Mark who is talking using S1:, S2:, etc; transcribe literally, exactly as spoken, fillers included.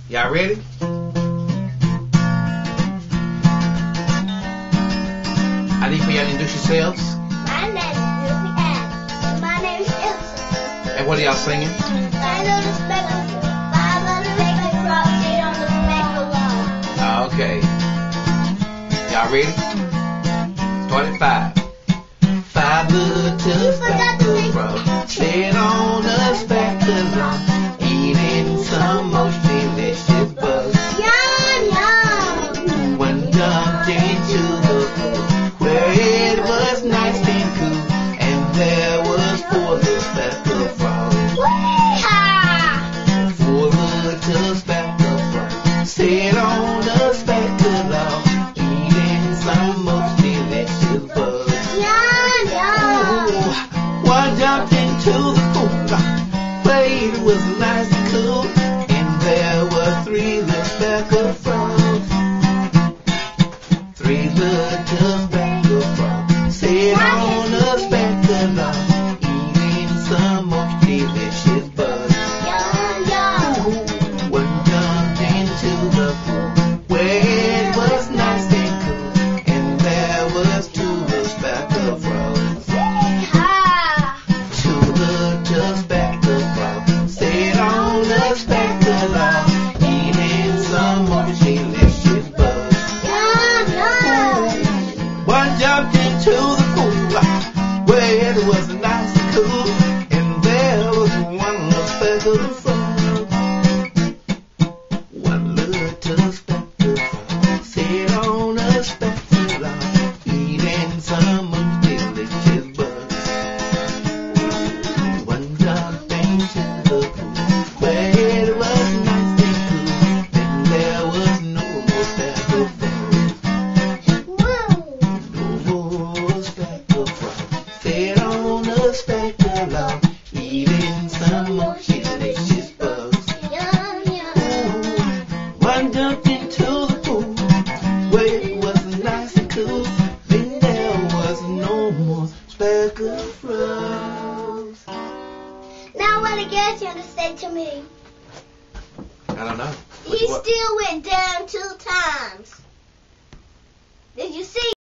S1: Y'all ready? I need for y'all to introduce yourselves.
S2: My name is Ruby and my name is Elvis.
S1: And what are y'all singing?
S2: I know the speckled five little speckled frogs sit on the speckled log.
S1: Ah, okay. Y'all ready? Start at five. Five little speckled frogs sit on the speckled log, eating some most delicious bugs.
S2: Yum, yum.
S1: One jumped into the pool where it was nice and cool, and there was four little speckled frogs.
S2: Wee-ha!
S1: Four little speckled frogs sit on the speckled log, eating some most delicious bugs.
S2: Yum, yum.
S1: One jumped into the pool where it was nice and cool, and there were three little speckled frogs. Three little speckled frogs sit on the speckled log, eating some most delicious bugs.
S2: Yum, yum.
S1: One jumped into the pool where it was nice and cool, and there was two little speckled frogs.
S2: Wee-ha!
S1: Two little speckled frogs sit on the speckled log, eating some most delicious bugs.
S2: Yum, yum.
S1: One jumped into the pool where it was nice and cool, and there was one little speckled frog. One little speckled frog sit on a speckled log, eating some most delicious bugs. One jumped into the pool where it was nice and cool, and there was no more speckled frogs.
S2: Woo.
S1: No more speckled frogs sit on a speckled log, eating some most delicious bugs.
S2: Yum, yum.
S1: One jumped into the pool where it was nice and cool, then there was no more speckled frogs.
S2: Now what I guess you want to say to me?
S1: I don't know.
S2: He
S1: What-
S2: still went down two times. Did you see?